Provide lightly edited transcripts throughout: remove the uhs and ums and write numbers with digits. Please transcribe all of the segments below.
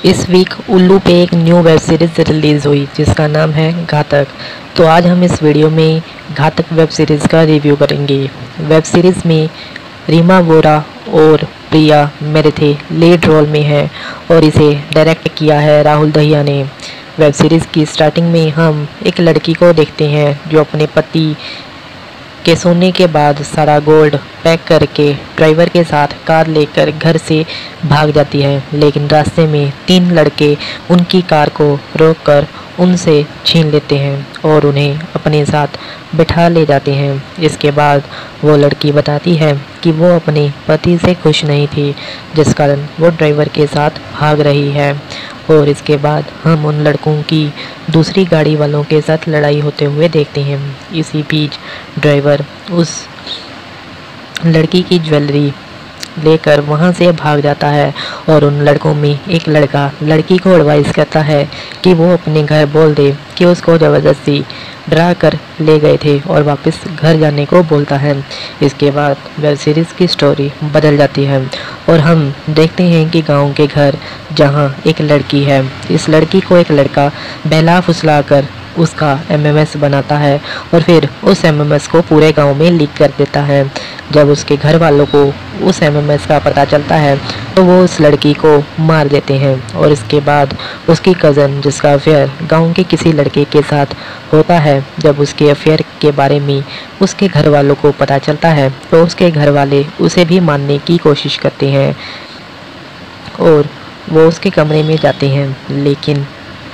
इस वीक उल्लू पे एक न्यू वेब सीरीज़ रिलीज़ हुई जिसका नाम है घातक। तो आज हम इस वीडियो में घातक वेब सीरीज़ का रिव्यू करेंगे। वेब सीरीज़ में रीमा वोरा और प्रिया मेरेथे लीड रोल में है और इसे डायरेक्ट किया है राहुल दहिया ने। वेब सीरीज़ की स्टार्टिंग में हम एक लड़की को देखते हैं जो अपने पति के सोने के बाद सारा गोल्ड पैक करके ड्राइवर के साथ कार लेकर घर से भाग जाती है, लेकिन रास्ते में 3 लड़के उनकी कार को रोककर उनसे छीन लेते हैं और उन्हें अपने साथ बिठा ले जाते हैं। इसके बाद वो लड़की बताती है कि वो अपने पति से खुश नहीं थी, जिस कारण वो ड्राइवर के साथ भाग रही है। और इसके बाद हम उन लड़कों की दूसरी गाड़ी वालों के साथ लड़ाई होते हुए देखते हैं। इसी बीच ड्राइवर उस लड़की की ज्वेलरी लेकर वहां से भाग जाता है और उन लड़कों में एक लड़का लड़की को एडवाइस करता है कि वो अपने घर बोल दे कि उसको ज़बरदस्ती डरा कर ले गए थे और वापस घर जाने को बोलता है। इसके बाद वेब सीरीज़ की स्टोरी बदल जाती है और हम देखते हैं कि गांव के घर जहां एक लड़की है, इस लड़की को एक लड़का बहला फुसला कर उसका एमएमएस बनाता है और फिर उस एमएमएस को पूरे गांव में लीक कर देता है। जब उसके घर वालों को उस एमएमएस का पता चलता है तो वो उस लड़की को मार देते हैं और इसके बाद उसकी कज़न, जिसका अफेयर गांव के किसी लड़के के साथ होता है, जब उसके अफेयर के बारे में उसके घर वालों को पता चलता है तो उसके घर वाले उसे भी मारने की कोशिश करते हैं और वो उसके कमरे में जाते हैं, लेकिन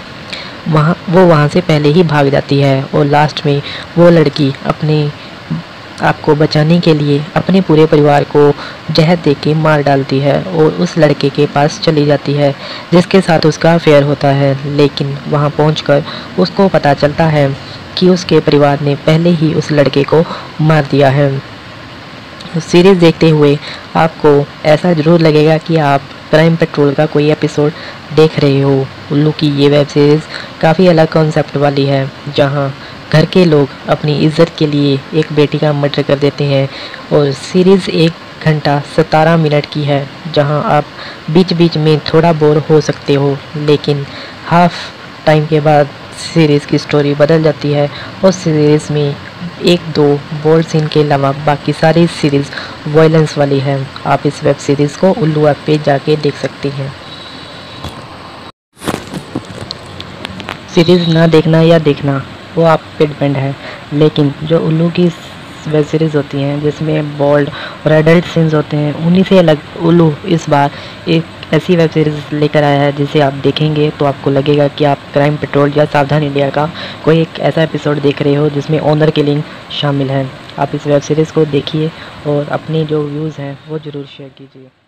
वो वहाँ से पहले ही भाग जाती है और लास्ट में वो लड़की अपने आपको बचाने के लिए अपने पूरे परिवार को जहर दे के मार डालती है और उस लड़के के पास चली जाती है जिसके साथ उसका अफेयर होता है। लेकिन वहाँ पहुंचकर उसको पता चलता है कि उसके परिवार ने पहले ही उस लड़के को मार दिया है। सीरीज़ देखते हुए आपको ऐसा ज़रूर लगेगा कि आप क्राइम पेट्रोल का कोई एपिसोड देख रहे हो। उल्लू की ये वेब सीरीज़ काफ़ी अलग कॉन्सेप्ट वाली है, जहां घर के लोग अपनी इज्जत के लिए एक बेटी का मर्डर कर देते हैं और सीरीज़ 1 घंटा 17 मिनट की है, जहां आप बीच बीच में थोड़ा बोर हो सकते हो, लेकिन हाफ टाइम के बाद सीरीज़ की स्टोरी बदल जाती है और सीरीज़ में 1-2 बोल्ड सीन के अलावा बाकी सारी सीरीज़ वायलेंस वाली है। आप इस वेब सीरीज़ को उल्लू ऐप पे जाके देख सकते हैं। सीरीज़ ना देखना या देखना वो आप पे डिपेंड है, लेकिन जो उल्लू की वेब सीरीज़ होती हैं जिसमें बोल्ड और एडल्ट सीन्स होते हैं, उन्हीं से अलग उल्लू इस बार एक ऐसी वेब सीरीज़ लेकर आया है जिसे आप देखेंगे तो आपको लगेगा कि आप क्राइम पेट्रोल या सावधान इंडिया का कोई एक ऐसा एपिसोड देख रहे हो जिसमें ऑनर किलिंग शामिल है। आप इस वेब सीरीज़ को देखिए और अपने जो व्यूज़ हैं वो ज़रूर शेयर कीजिए।